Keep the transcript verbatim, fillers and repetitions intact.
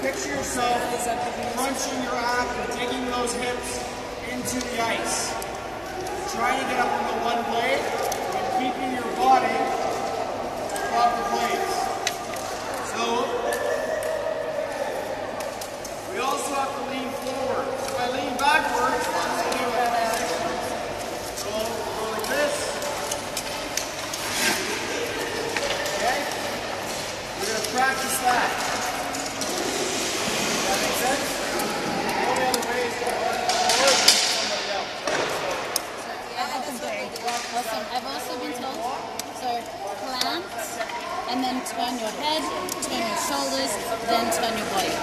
picture yourself crunching your abs and digging those hips into the ice. Trying to get up into one blade and keeping your body above the blades. So, we also have to lean forward. So if I lean backwards, I'm going to do that. So, go like this. Okay? We're going to practice that. Does that make sense? The only other way is to run forward and somebody else. Awesome. I've also been told, so plant, and then turn your head, turn your shoulders, then turn your body.